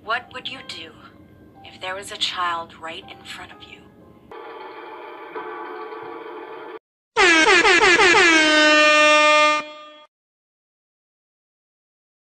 What would you do if there was a child right in front of you